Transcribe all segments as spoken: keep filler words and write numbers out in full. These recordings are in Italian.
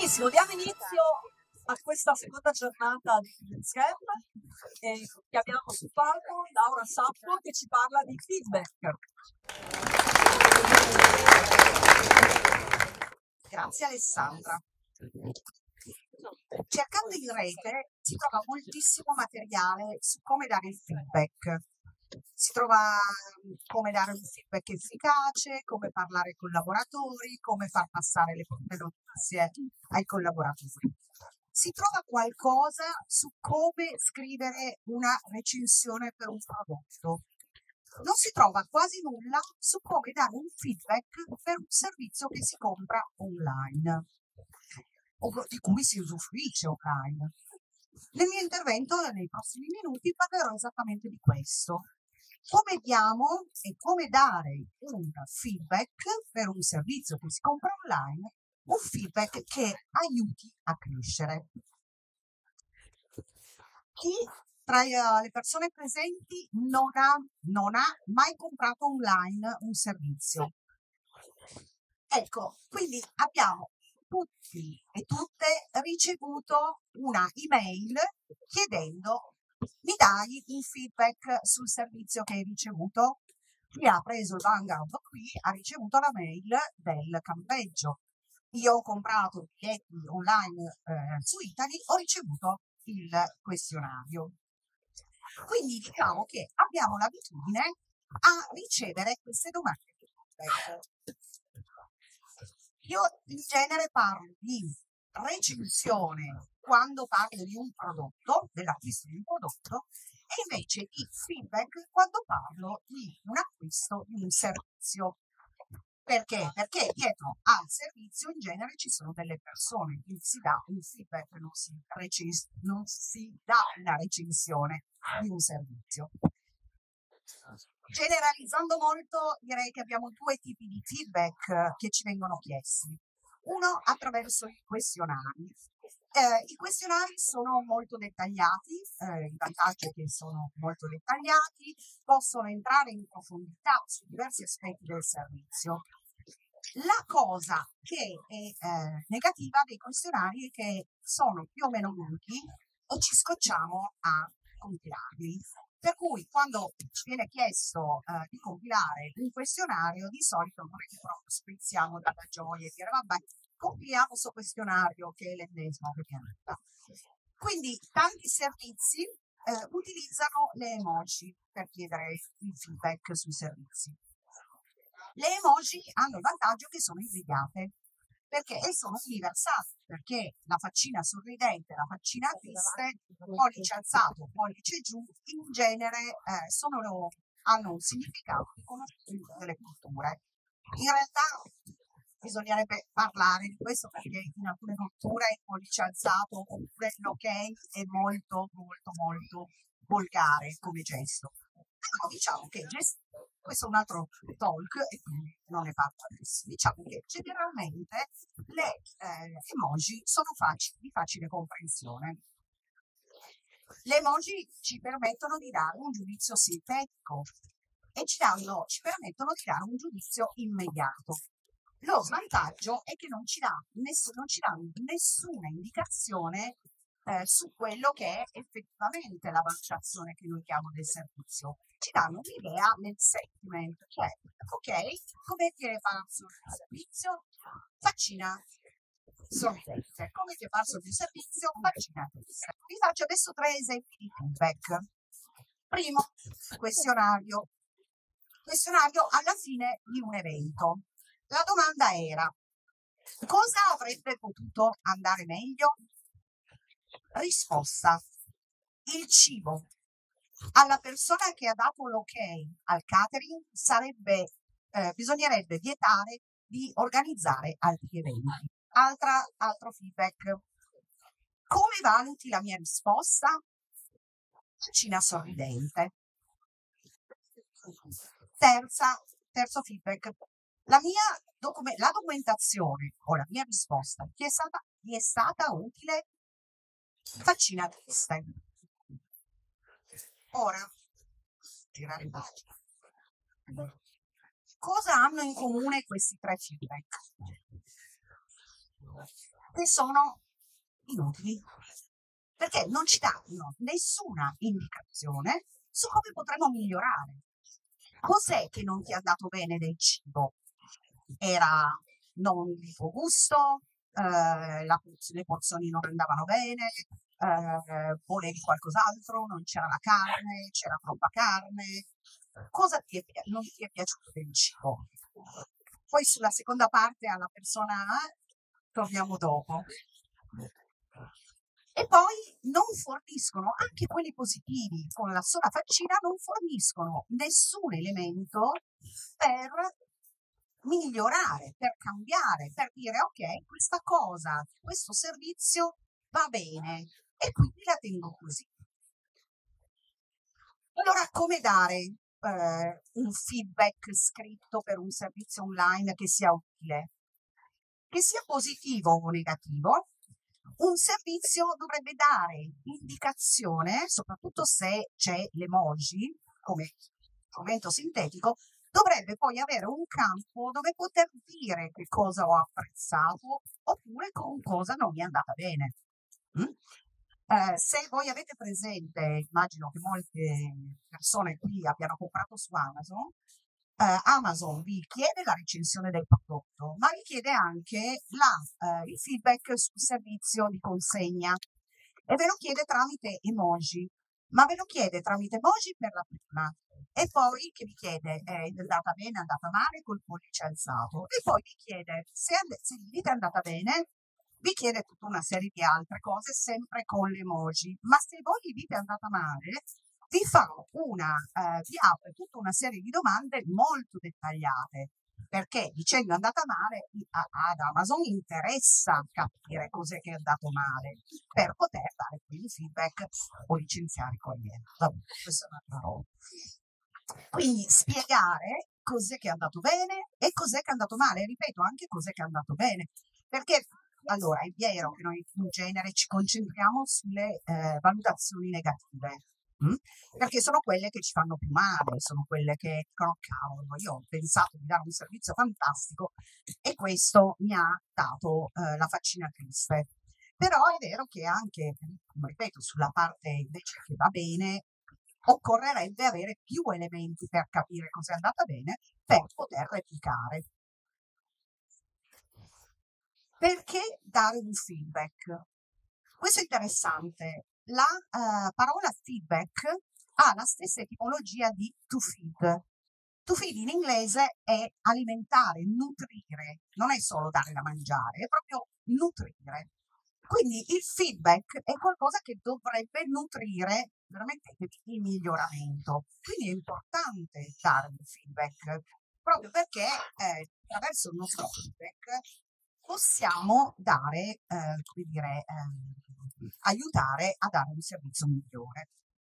Benissimo, diamo inizio a questa seconda giornata di Scam eh, che abbiamo sul palco Laura Sappo che ci parla di feedback. Grazie Alessandra. Cercando in rete si trova moltissimo materiale su come dare il feedback. Si trova come dare un feedback efficace, come parlare ai collaboratori, come far passare le proprie notizie ai collaboratori. Si trova qualcosa su come scrivere una recensione per un prodotto. Non si trova quasi nulla su come dare un feedback per un servizio che si compra online o di cui si usufruisce online. Nel mio intervento, nei prossimi minuti, parlerò esattamente di questo. Come diamo e come dare un feedback per un servizio che si compra online, un feedback che aiuti a crescere. Chi tra le persone presenti non ha, non ha mai comprato online un servizio? Ecco, quindi abbiamo tutti e tutte ricevuto una email chiedendo mi dai un feedback sul servizio che hai ricevuto? Chi ha preso il Vanguard qui ha ricevuto la mail del campeggio. Io ho comprato biglietti online eh, su Italy, ho ricevuto il questionario. Quindi diciamo che abbiamo l'abitudine a ricevere queste domande di feedback. Io in genere parlo di recensione quando parlo di un prodotto, dell'acquisto di un prodotto, e invece di feedback quando parlo di un acquisto di un servizio. Perché? Perché dietro al servizio in genere ci sono delle persone, quindi si dà un feedback, non si, recens- non si dà una recensione di un servizio. Generalizzando molto, direi che abbiamo due tipi di feedback che ci vengono chiesti. Uno attraverso i questionari. Eh, I questionari sono molto dettagliati, eh, il vantaggio è che sono molto dettagliati, possono entrare in profondità su diversi aspetti del servizio. La cosa che è eh, negativa dei questionari è che sono più o meno lunghi e ci scocciamo a compilarli. Per cui quando ci viene chiesto eh, di compilare un questionario, di solito non è che proprio sprizziamo dalla gioia e dire vabbè, compiliamo questo questionario che è l'ennesimo che mi arriva. Quindi tanti servizi eh, utilizzano le emoji per chiedere il feedback sui servizi. Le emoji hanno il vantaggio che sono immediate, perché sono universali, perché la faccina sorridente, la faccina triste, pollice alzato, pollice giù, in genere eh, sono, hanno un significato riconosciuto in tutte le culture. In realtà bisognerebbe parlare di questo perché in alcune culture il pollice alzato oppure l'ok è molto, molto, molto volgare come gesto. Però diciamo che gest- questo è un altro talk e quindi non ne parlo adesso. Diciamo che generalmente le eh, emoji sono facili, di facile comprensione. Le emoji ci permettono di dare un giudizio sintetico e ci, danno, ci permettono di dare un giudizio immediato. Lo svantaggio è che non ci, dà ness- non ci danno nessuna indicazione eh, su quello che è effettivamente la valutazione che noi diamo del servizio. Ci danno un'idea nel sentiment, cioè, ok, come ti è parso il servizio? Faccina sorridente. Come ti è parso il servizio? Faccina triste. Vi faccio adesso tre esempi di feedback. Primo, questionario. Questionario alla fine di un evento. La domanda era: cosa avrebbe potuto andare meglio? Risposta: il cibo. Alla persona che ha dato l'ok al catering sarebbe, eh, bisognerebbe vietare di organizzare altri eventi. Altra, altro feedback. Come valuti la mia risposta? Faccina sorridente. Terza, terzo feedback. La mia docu- la documentazione o la mia risposta ti è stata, ti è stata utile? Faccina triste. Ora, girare pagina. Cosa hanno in comune questi tre feedback? che sono inutili, perché non ci danno nessuna indicazione su come potremmo migliorare. Cos'è che non ti è andato bene del cibo? Era non di tuo gusto, eh, la, le porzioni non andavano bene, eh, volevi qualcos'altro, non c'era la carne, c'era troppa carne. Cosa ti è, non ti è piaciuto del cibo? Poi sulla seconda parte alla persona A torniamo dopo. E poi non forniscono, anche quelli positivi, con la sola faccina, non forniscono nessun elemento per migliorare, per cambiare, per dire ok, questa cosa, questo servizio va bene e quindi la tengo così. Allora, come dare eh, un feedback scritto per un servizio online che sia utile? Che sia positivo o negativo, un servizio dovrebbe dare indicazione, soprattutto se c'è l'emoji come strumento sintetico, dovrebbe poi avere un campo dove poter dire che cosa ho apprezzato oppure con cosa non mi è andata bene. Mm? Eh, se voi avete presente, immagino che molte persone qui abbiano comprato su Amazon, eh, Amazon vi chiede la recensione del prodotto, ma vi chiede anche la, eh, il feedback sul servizio di consegna e ve lo chiede tramite emoji, ma ve lo chiede tramite emoji per la prima e poi che vi chiede è andata bene, è andata male col pollice alzato e poi vi chiede se, se vi è andata bene, vi chiede tutta una serie di altre cose sempre con l'emoji, ma se voi gli dite è andata male, vi fa una, eh, vi apre tutta una serie di domande molto dettagliate, perché dicendo è andata male ad Amazon interessa capire cos'è che è andato male per poter dare quindi feedback o licenziare i clienti. Vabbè, questa è un'altra roba. Quindi spiegare cos'è che è andato bene e cos'è che è andato male, ripeto anche cos'è che è andato bene, perché allora è vero che noi in genere ci concentriamo sulle eh, valutazioni negative, mh? Perché sono quelle che ci fanno più male, sono quelle che dicono cavolo, io ho pensato di dare un servizio fantastico e questo mi ha dato eh, la faccina triste. Però è vero che anche, ripeto, sulla parte invece che va bene, occorrerebbe avere più elementi per capire cosa è andata bene per poter replicare. Perché dare un feedback? Questo è interessante. La uh, parola feedback ha la stessa etimologia di to feed. To feed in inglese è alimentare, nutrire, non è solo dare da mangiare, è proprio nutrire. Quindi il feedback è qualcosa che dovrebbe nutrire veramente il miglioramento. Quindi è importante dare un feedback, proprio perché eh, attraverso il nostro feedback possiamo dare, eh, come dire, eh, aiutare a dare un servizio migliore.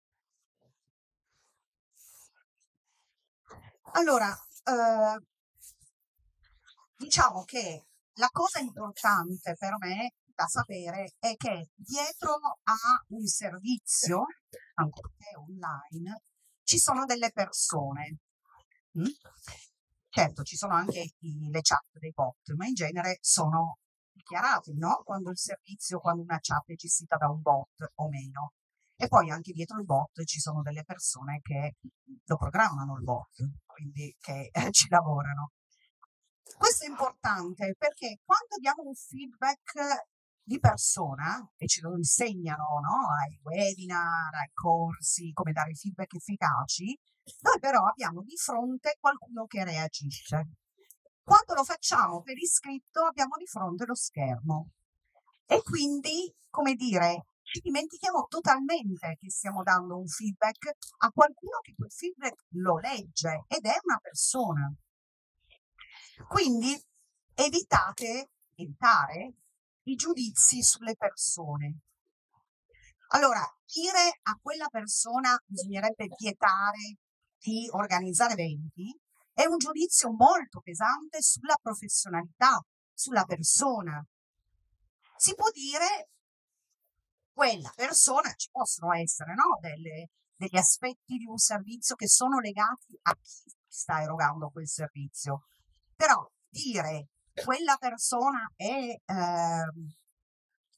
Allora, eh, diciamo che la cosa importante per me da sapere è che dietro a un servizio, ancorché online, ci sono delle persone. Mm? Certo, ci sono anche i, le chat dei bot, ma in genere sono dichiarati, no? Quando il servizio, quando una chat è gestita da un bot o meno. E poi anche dietro il bot ci sono delle persone che lo programmano il bot, quindi che eh, ci lavorano. Questo è importante perché quando diamo un feedback di persona, e ce lo insegnano, no? Ai webinar, ai corsi, come dare feedback efficaci, noi però abbiamo di fronte qualcuno che reagisce. Quando lo facciamo per iscritto abbiamo di fronte lo schermo e quindi, come dire, ci dimentichiamo totalmente che stiamo dando un feedback a qualcuno che quel feedback lo legge ed è una persona. Quindi evitate, evitare i giudizi sulle persone. Allora, dire a quella persona bisognerebbe vietare di organizzare eventi è un giudizio molto pesante sulla professionalità, sulla persona. Si può dire quella persona, ci possono essere no, delle, degli aspetti di un servizio che sono legati a chi sta erogando quel servizio, però dire quella persona è eh,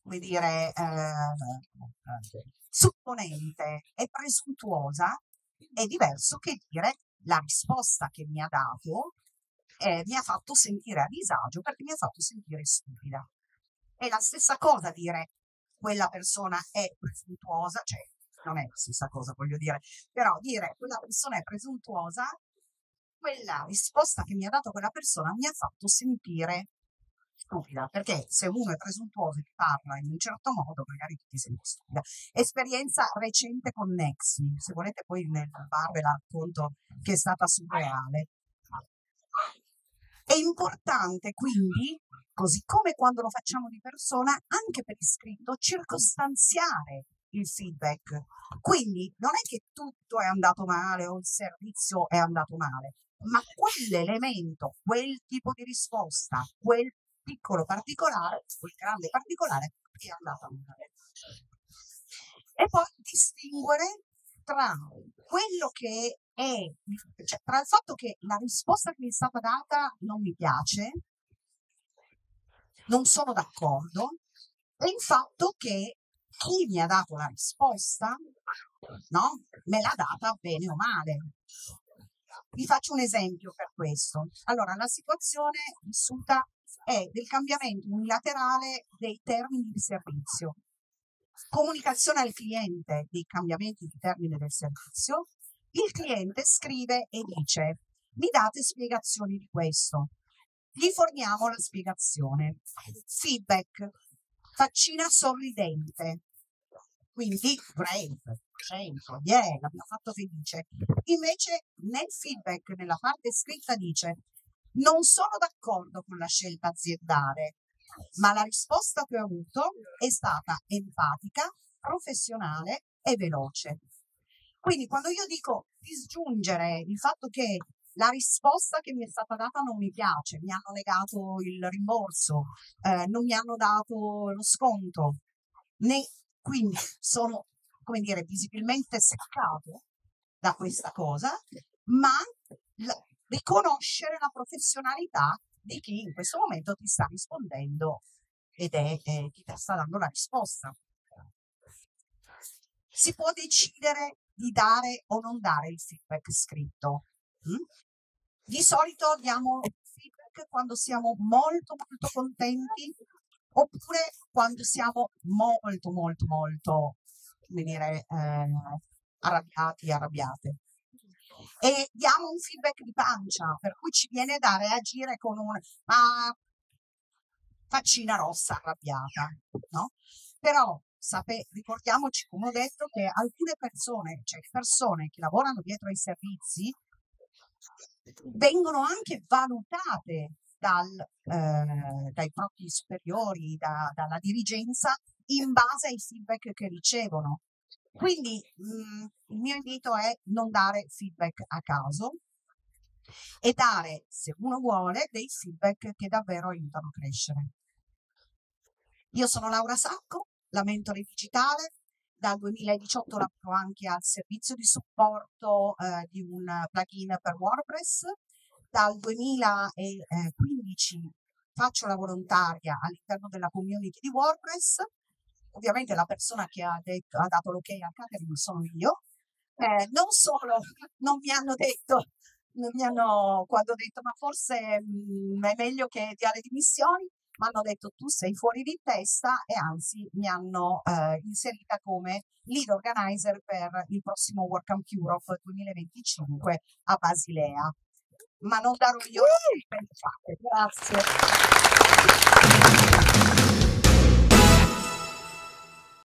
come dire, eh, supponente e presuntuosa è diverso che dire la risposta che mi ha dato eh, mi ha fatto sentire a disagio perché mi ha fatto sentire stupida. È la stessa cosa dire quella persona è presuntuosa, cioè non è la stessa cosa, voglio dire, però dire quella persona è presuntuosa, quella risposta che mi ha dato quella persona mi ha fatto sentire stupida, perché se uno è presuntuoso e ti parla in un certo modo, magari ti senti stupida. Esperienza recente con Nexi, se volete poi nel bar ve la racconto, che è stata surreale. È importante quindi, così come quando lo facciamo di persona, anche per iscritto, circostanziare il feedback. Quindi non è che tutto è andato male o il servizio è andato male, ma quell'elemento, quel tipo di risposta, quel piccolo particolare, quel grande particolare è andato male. E poi distinguere tra quello che è, cioè tra il fatto che la risposta che mi è stata data non mi piace, non sono d'accordo, e il fatto che chi mi ha dato la risposta, no, me l'ha data bene o male. Vi faccio un esempio per questo. Allora, la situazione vissuta è del cambiamento unilaterale dei termini di servizio. Comunicazione al cliente dei cambiamenti di termine del servizio. Il cliente scrive e dice: mi date spiegazioni di questo. Gli forniamo la spiegazione. Feedback. Faccina sorridente. Quindi, brave, cento, yeah, l'abbiamo fatto felice. Invece nel feedback, nella parte scritta, dice: non sono d'accordo con la scelta aziendale, ma la risposta che ho avuto è stata empatica, professionale e veloce. Quindi quando io dico disgiungere il fatto che la risposta che mi è stata data non mi piace, mi hanno negato il rimborso, eh, non mi hanno dato lo sconto, né, quindi sono, come dire, visibilmente seccato da questa cosa, ma la, riconoscere la professionalità di chi in questo momento ti sta rispondendo ed è, eh, ti sta dando la risposta. Si può decidere di dare o non dare il feedback scritto. Mm? Di solito diamo feedback quando siamo molto molto contenti oppure quando siamo molto molto molto, come dire, eh, arrabbiati, arrabbiate. E diamo un feedback di pancia, per cui ci viene da reagire con un ah, faccina rossa arrabbiata, no? Però sape, ricordiamoci, come ho detto, che alcune persone, cioè persone che lavorano dietro ai servizi, vengono anche valutate dal, eh, dai propri superiori, da, dalla dirigenza, in base ai feedback che ricevono. Quindi mh, il mio invito è non dare feedback a caso e dare, se uno vuole, dei feedback che davvero aiutano a crescere. Io sono Laura Sacco, la mentore digitale. Dal duemiladiciotto lavoro anche al servizio di supporto eh, di un plugin per WordPress. Dal duemilaquindici faccio la volontaria all'interno della community di WordPress. Ovviamente la persona che ha, detto, ha dato l'ok a Catherine sono io. Eh, non solo, non mi hanno detto, non mi hanno, quando ho detto ma forse mh, è meglio che dia le dimissioni, mi hanno detto tu sei fuori di testa e anzi mi hanno eh, inserita come lead organizer per il prossimo WordCamp Europe duemilaventicinque a Basilea. Ma non darò io, uh! Grazie.